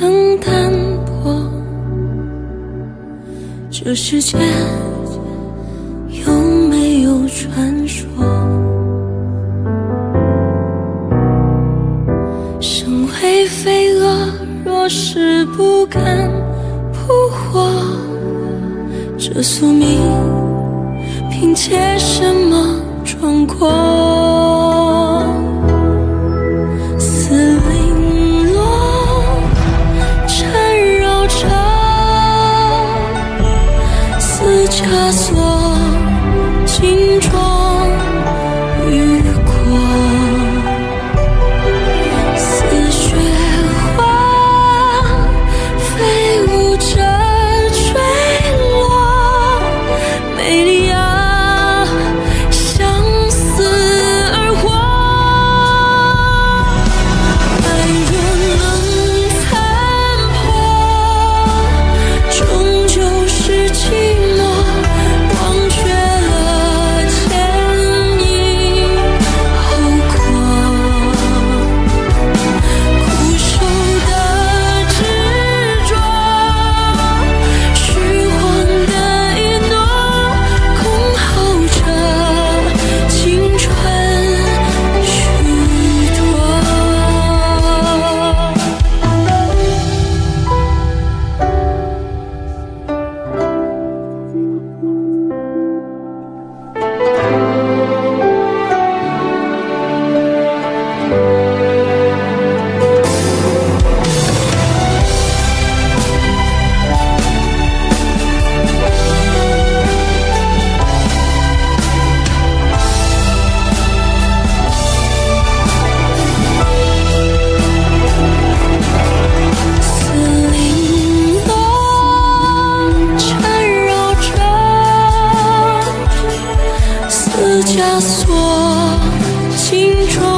曾淡薄。这世间有没有传说？身为飞蛾，若是不甘扑火，这宿命凭借什么闯过？丝零落，缠绕着丝枷锁，金装雨过，似雪花飞舞着坠落。美丽啊，相思而活。爱若能残破，终究是寂寞，忘却了前因后果。苦守的执着，虚晃的一诺，空耗着青春虚脱。丝零落，缠绕着丝枷锁，金装